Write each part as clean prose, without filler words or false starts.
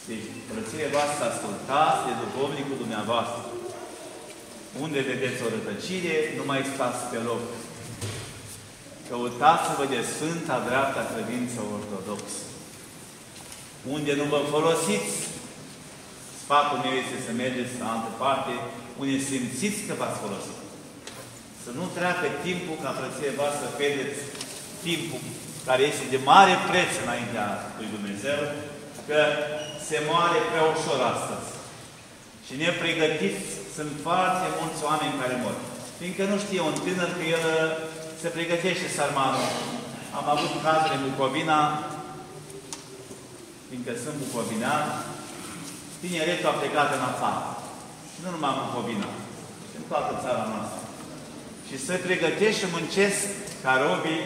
Deci, frățile voastre, ascultați de duhovnicul dumneavoastră. Unde vedeți o rătăcire, nu mai stați pe loc. Căutați-vă de sfânta dreapta credință ortodoxă. Unde nu vă folosiți, sfatul meu este să mergeți la altă parte, unde simțiți că v-ați folosit. Să nu treacă timpul ca frăție voastră să pierdeți timpul care este de mare preț înaintea lui Dumnezeu, că se moare prea ușor astăzi. Și nepregătiți sunt foarte mulți oameni care mor. Fiindcă nu știe un tânăr că el se pregătește sărmanul. Am avut cazuri în Bucovina, fiindcă sunt bucovinean, tineretul a plecat în afară. Și nu numai în Bucovina, ci în toată țara noastră. Și se pregătește și muncesc ca robii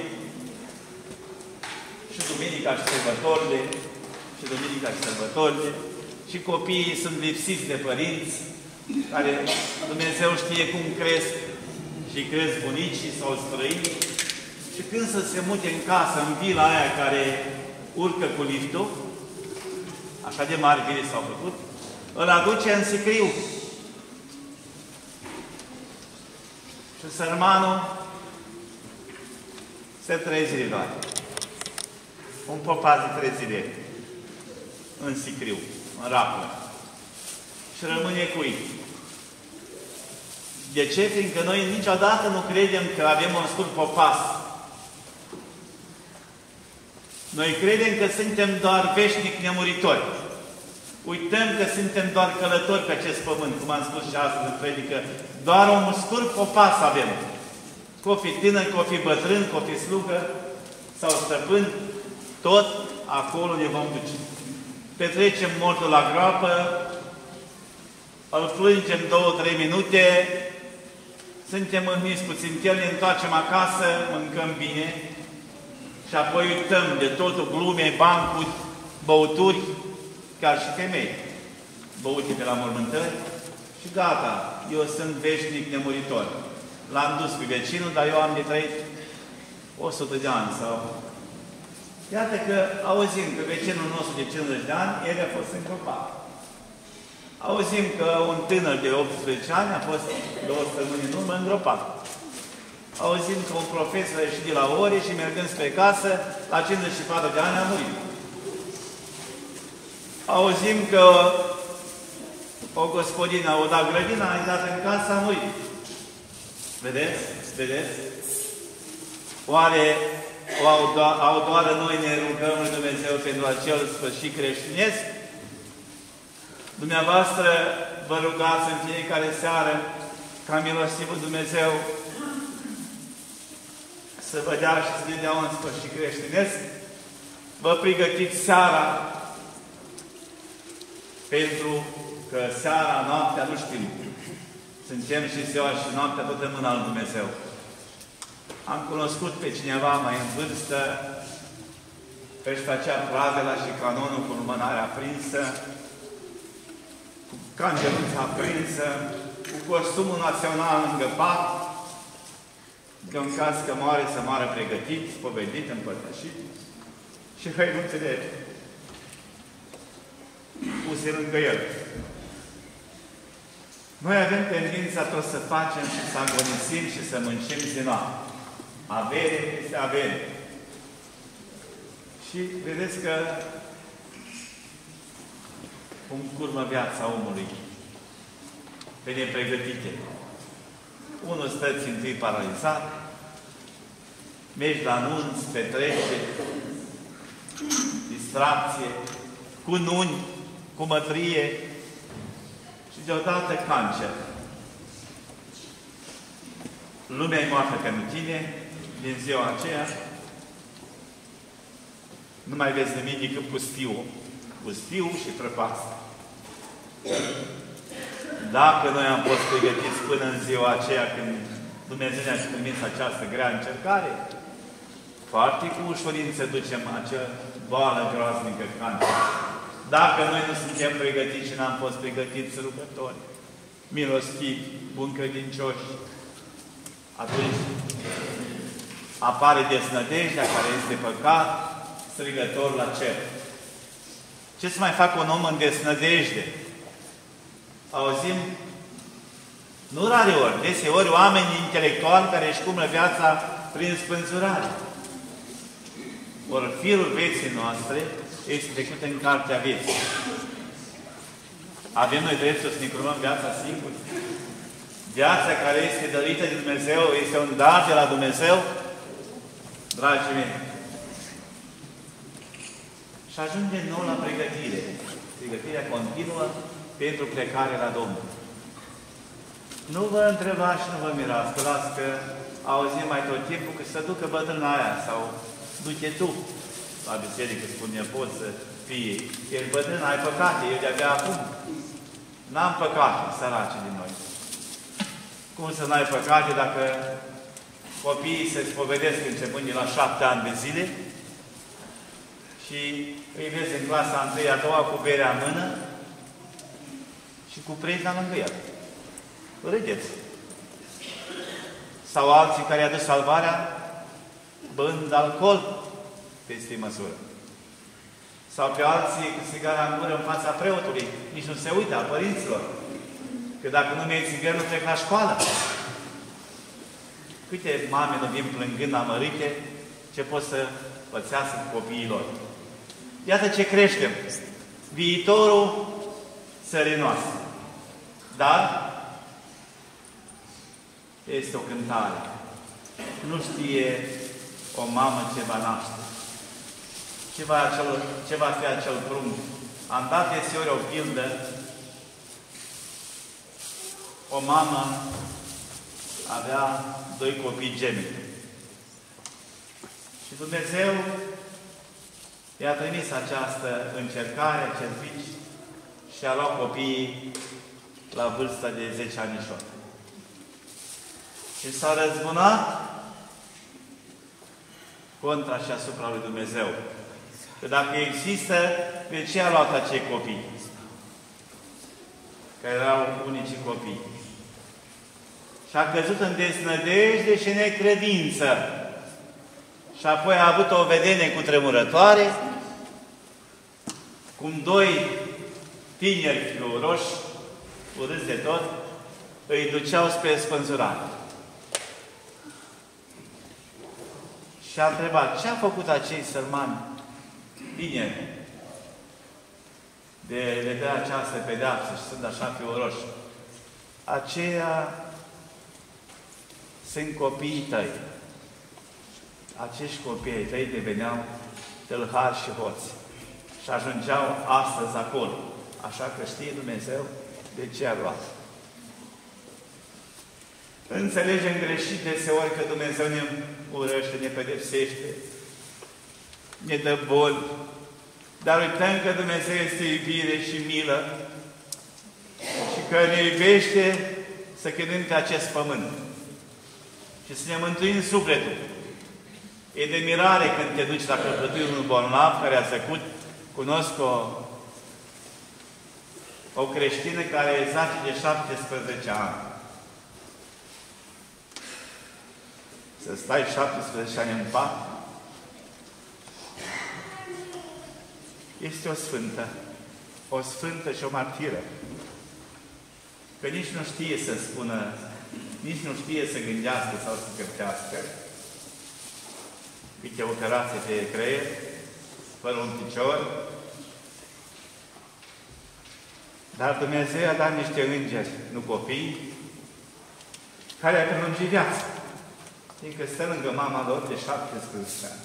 și duminica și sărbătorile, și duminica și sărbătorile, și copiii sunt lipsiți de părinți, care Dumnezeu știe cum cresc, și cresc bunicii sau străinii, și când să se mute în casă, în vila aia care urcă cu liftul, așa de mari vile s-au făcut, îl aduce în sicriu. Și sărmanul se 3 zile doar. Un popaz de 3 zile în sicriu, în raplă. Și rămâne cu ei. De ce? Fiindcă noi niciodată nu credem că avem un scurt popas. Noi credem că suntem doar veșnic nemuritori. Uităm că suntem doar călători pe acest pământ, cum am spus și astăzi în predică. Doar un scurt popas avem. Că o fi tânăr, că o fi bătrân, că o fi slugă sau stăpân, tot acolo ne vom duce. Petrecem mortul la groapă, îl plângem 2-3 minute, suntem mâhniți puțin el, ne întoarcem acasă, mâncăm bine și apoi uităm de totul, glume, bancuri, băuturi, chiar și femei, băute pe la mormântări și gata, eu sunt veșnic nemuritor. L-am dus pe vecinul, dar eu am de trăit 100 de ani sau... Iată că auzim că vecinul nostru de 50 de ani, el a fost îngropat. Auzim că un tânăr de 18 ani a fost 2 săptămâni în urmă îngropat. Auzim că un profesor a ieșit de la ore și mergând spre casă, la 54 de ani a murit. Auzim că o gospodină a dat grădina, a intrat în casă, a murit. Vedeți? Vedeți? Oare au doar noi ne rugăm lui Dumnezeu pentru acel sfârșit creștinesc? Dumneavoastră vă rugați în fiecare seară ca milostivul Dumnezeu să vă dea și să ne dea un sfârșit creștinesc? Vă pregătiți seara pentru că seara, noaptea, nu știm. Suntem și ziua și noaptea tot în mâna lui Dumnezeu. Am cunoscut pe cineva mai în vârstă, își făcea pravela și canonul cu lumânarea aprinsă, cu candeluța aprinsă, cu costumul național lângă pat, că în caz că moare să moară pregătit, spovedit, împărtășit, și hăinuțele puse lângă el. Noi avem tendința tot să facem și să agonisim și să muncim zi noapte. Avere este avere. Și vedeți că cum curmă viața omului pe nepregătite. Unul stă țintui paralizat, mergi la anunț, petrece, distracție, cu nuni, cu mătrie și deodată cancer. Lumea e moartă pentru tine, din ziua aceea nu mai vezi nimic decât pustiu și prăpastă. Dacă noi am fost pregătiți până în ziua aceea când Dumnezeu ne-a trimis această grea încercare, foarte cu ușurință ducem acea boală groaznică, cancer. Dacă noi nu suntem pregătiți și n-am fost pregătiți rugători, milostivi, bun-credincioși, atunci apare desnădejdea care este păcat, strigător la cer. Ce să mai facă un om în desnădejde? Auzim, nu rare ori, deseori oameni intelectuali care își cumră viața prin spânzurare. Ori firul vieții noastre este trecut în cartea vieții. Avem noi dreptul să ne curmăm viața singuri? Viața care este dărită de Dumnezeu este un dar de la Dumnezeu? Dragii mei, și ajungem nou la pregătire. Pregătirea continuă pentru plecare la Domnul. Nu vă întrebați și nu vă mirați, că las că auzim mai tot timpul că să ducă bătrâna aia sau du-te tu la biserică, spune, pot să fie. Ești bătrân, ai păcate, eu de-abia acum. N-am păcate, săraci din noi. Cum să n-ai păcate dacă copiii se spovedesc începând de la 7 ani de zile și îi vezi în clasa 1-a, a doua cu berea în mână și cu prietena lângă el. Râdeți. Sau alții care i-a dus salvarea bând alcool peste măsură. Sau pe alții cu țigara în gură în fața preotului. Nici nu se uită, a părinților. Că dacă nu mergi țigări, nu trec la școală. Câte mame nu vin plângând amărite ce pot să pățească cu copiii lor. Iată ce creștem. Viitorul țării noastre. Dar este o cântare. Nu știe o mamă ce va naște. Ce va fi acel prunc? Am dat deseori o pildă. O mamă avea 2 copii gemeni. Și Dumnezeu i-a trimis această încercare, acest bici, și a luat copiii la vârsta de 10 anișori. Și s-a răzbunat contra și asupra lui Dumnezeu. Că dacă există, de ce a luat acei copii? Că erau unicii copii. Și a căzut în desnădejde și necredință. Și apoi a avut o vedenie cutremurătoare, cum 2 tineri fluroși, urâți de tot, îi duceau spre spânzurare. Și a întrebat, ce a făcut acei sărmani tineri de le dă această pedeapsă și sunt așa fluroși? Aceia sunt copiii tăi. Acești copii ai tăi deveneau tâlhari și hoți. Și ajungeau astăzi acolo. Așa că știe Dumnezeu de ce a luat. Înțelegem greșit deseori că Dumnezeu ne urăște, ne pedepsește, ne dă boli, dar uităm că Dumnezeu este iubire și milă și că ne iubește să cădem pe acest pământ și să ne mântuim sufletul. E de mirare când te duci la căpătâi unul bolnav care a zăcut. Cunosc o creștină care zace de 17 ani. Să stai 17 ani în pat este o sfântă. O sfântă și o martiră. Că nici nu știe să spună, nici nu știe să gândească sau să căptească. Uite, operație pe creier, fără un picior. Dar Dumnezeu a dat niște îngeri, nu copii, care a prelungit viața. Fiindcă stă lângă mama lor de 17 ani.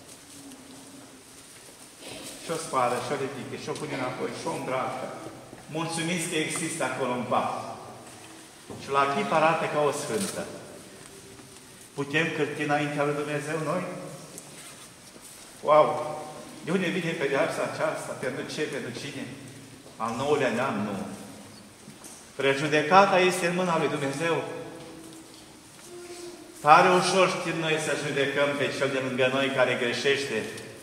Și o spală, și o ridică, și o pune înapoi, și o îmbracă. Mulțumiți că există acolo în pat. Și la chip arată ca o sfântă. Putem cârti înaintea lui Dumnezeu noi? Wow! De unde vine pedeapsa aceasta? Pentru ce? Pentru cine? Al 9-lea neam? Nu. Prejudecata este în mâna lui Dumnezeu. Tare ușor știm noi să judecăm pe cel de lângă noi care greșește.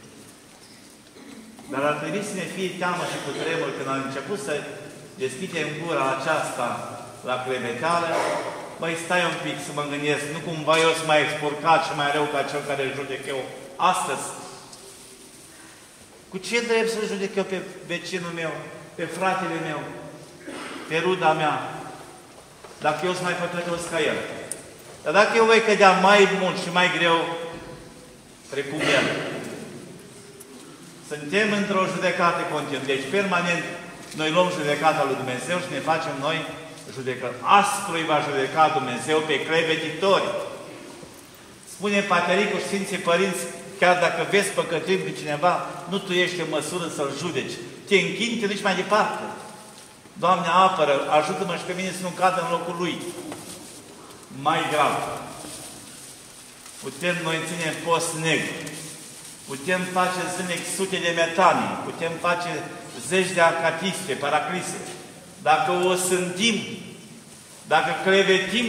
Dar ar trebui să ne fie teamă și cu tremur când am început să deschidem gura aceasta la cleveteală. Măi, stai un pic să mă gândesc, nu cumva eu sunt mai expurcat și mai rău ca cel care îl judec eu astăzi. Cu ce drept să judec eu pe vecinul meu, pe fratele meu, pe ruda mea, dacă eu sunt mai păcătos ca el? Dar dacă eu voi cădea mai mult și mai greu, precum el, suntem într-o judecată continuă. Deci, permanent, noi luăm judecata lui Dumnezeu și ne facem noi judecători. Aspru îi va judeca Dumnezeu pe clevetitori. Spune Patericul Sfinții Părinți, chiar dacă vezi păcătuim pe cineva, nu tu ești în măsură să-l judeci. Te închini, te duci mai departe. Doamne, apără, ajută-mă și pe mine să nu cadă în locul lui. Mai grav. Putem noi ține post negru. Putem face zilnic sute de metanii. Putem face zeci de acatiste, paraclise. Dacă o sândim, dacă clevetim,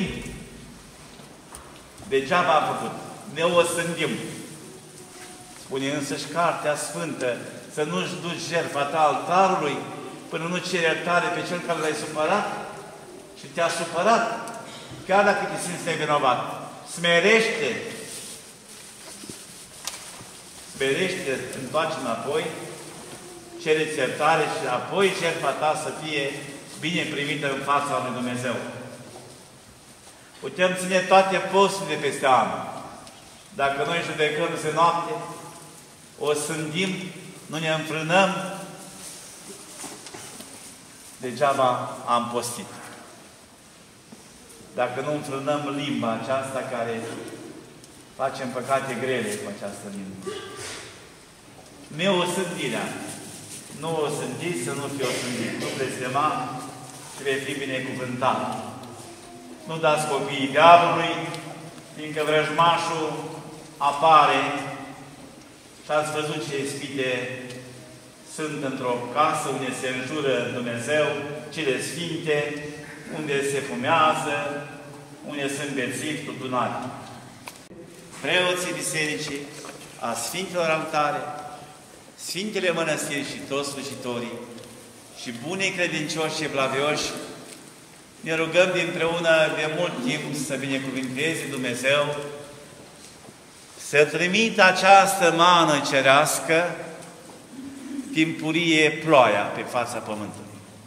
degeaba am făcut. Ne o sândim. Spune însăși Cartea Sfântă să nu-și duci jertfa ta altarului până nu ceri iertare pe cel care l-ai supărat și te-a supărat, chiar dacă te simți nevinovat. Smerește! Smerește, întoarce înapoi, cere-ți iertare și apoi jertfa ta să fie bine primită în fața lui Dumnezeu. Putem ține toate posturile peste an. Dacă noi judecăm zi noapte, o sândim, nu ne înfrânăm, degeaba am postit. Dacă nu înfrânăm limba aceasta care facem păcate grele cu această limbă. Neosândirea. Nu o sândiți să nu fie osândit. Nu blestema și vei fi binecuvântat. Nu dați copiii diavolului, fiindcă vrăjmașul apare și ați văzut ce ispite sunt într-o casă unde se înjură Dumnezeu, cele sfinte, unde se fumează, unde sunt bețivi, tutunari. Preoții bisericii, a Sfintelor Altare, Sfintele Mănăstiri și toți slujitorii și bunii credincioși și blavioși, ne rugăm dinpreună de mult timp să binecuvinteze Dumnezeu, să trimită această mană cerească, timpurie ploaia pe fața pământului.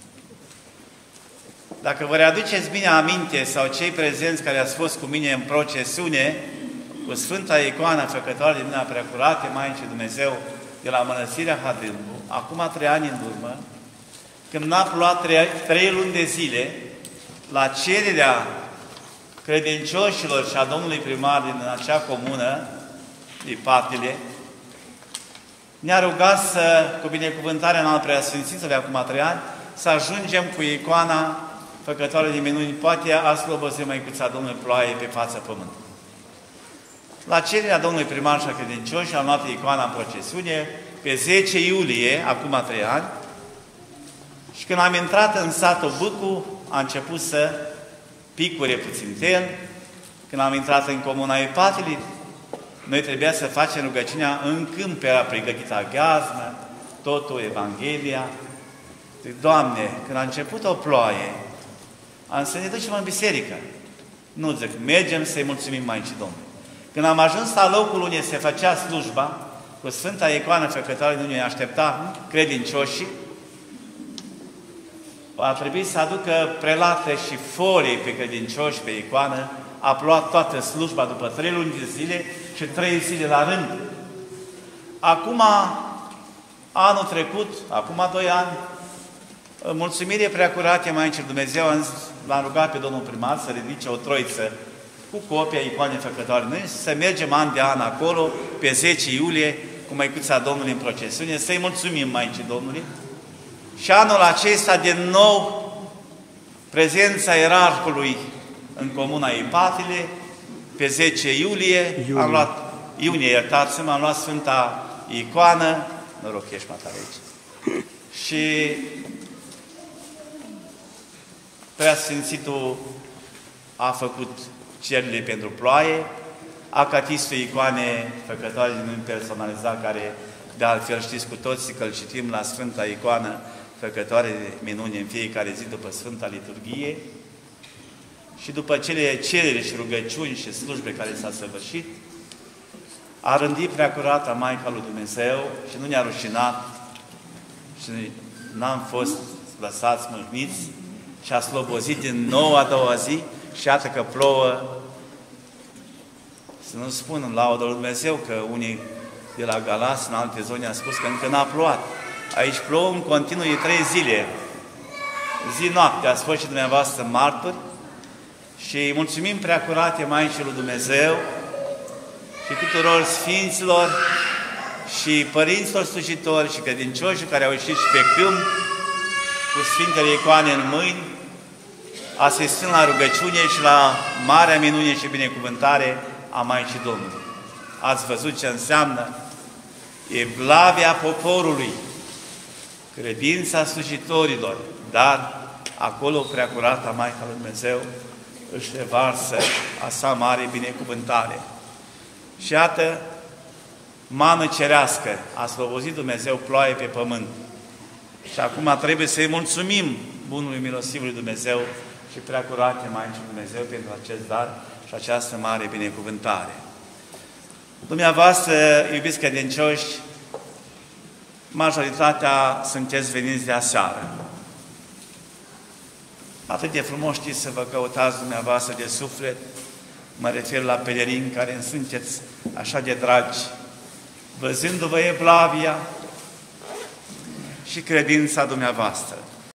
Dacă vă readuceți bine aminte, sau cei prezenți care ați fost cu mine în procesiune, cu Sfânta Icoană Făcătoare din Mâna Preacurate, Maicii Dumnezeu, de la Mănăstirea Hadâmbu, acum 3 ani în urmă, când n-a plouat 3 luni de zile, la cererea credincioșilor și a domnului primar din acea comună, din Patile, ne-a rugat cu binecuvântarea în al Preasfințitului, acum 3 ani, să ajungem cu icoana Făcătoare de minuni. Poate a slobozit Măicuța Domnului ploaie pe fața pământului. La cererea domnului primar și a credincioșilor am luat icoana în procesiune pe 10 iulie, acum 3 ani, și când am intrat în satul Bâcu, a început să picure puțin tel. Când am intrat în comuna Ipatili, noi trebuia să facem rugăciunea în câmp, era pregătită gheaznă, totul, Evanghelia. Zic, Doamne, când a început o ploaie, am să ne ducem în biserică. Nu, zic, mergem să-i mulțumim Maicii Domnului. Când am ajuns la locul unde se făcea slujba, cu Sfânta Icoană Făcătoare, unde ne aștepta credincioșii, a trebuit să aducă prelate și folii pe credincioși pe icoană. A plouat toată slujba după 3 luni de zile și 3 zile la rând. Acum, anul trecut, acum 2 ani, mulțumire preacurate Maicii Dumnezeu, l-am rugat pe domnul primar să ridice o troiță cu copia icoanei Făcătoare noi, să mergem an de an acolo, pe 10 iulie, cu Măicuța Domnului în procesiune, să-i mulțumim Maicii Domnului. Și anul acesta, din nou, prezența ierarhului în comuna Ipatile, pe 10 iulie, am luat, iunie, iertați-mă, am luat Sfânta Icoană, noroc, ești mata aici, și Preasfințitul a făcut cerile pentru ploaie, acatistul icoane Făcătoare din nume personalizat, care de altfel știți cu toții că îl citim la Sfânta Icoană Făcătoare de minuni în fiecare zi după Sfânta Liturghie și după cele cereri și rugăciuni și slujbe care s-a săvârșit, a rândit Preacurata Maica lui Dumnezeu și nu ne-a rușinat și n-am fost lăsați mâhniți și a slobozit din nou a doua zi și iată că plouă. Să nu spun în laudă lui Dumnezeu că unii de la Galați, în alte zone, a spus că încă n-a plouat. Aici plouă în continuu de 3 zile. Zi-noapte, ați fost și dumneavoastră martori și mulțumim Preacurate Maicii lui Dumnezeu și tuturor sfinților și părinților slujitori și credincioșii care au ieșit și pe câmp cu Sfintele Icoane în mâini, asistând la rugăciune și la marea minune și binecuvântare a Maicii Domnului. Ați văzut ce înseamnă evlavia poporului, credința slujitorilor, dar acolo Preacurata Maica lui Dumnezeu își revarsă a sa mare binecuvântare. Și iată, mană cerească, a slobozit Dumnezeu ploaie pe pământ. Și acum trebuie să-i mulțumim Bunului Milosivului Dumnezeu și Preacurate Maicii lui Dumnezeu pentru acest dar și această mare binecuvântare. Dumneavoastră, iubiți credincioși, majoritatea sunteți veniți de aseară. Atât de frumos știți să vă căutați dumneavoastră de suflet, mă refer la pelerini care îmi sunteți așa de dragi, văzându-vă evlavia și credința dumneavoastră.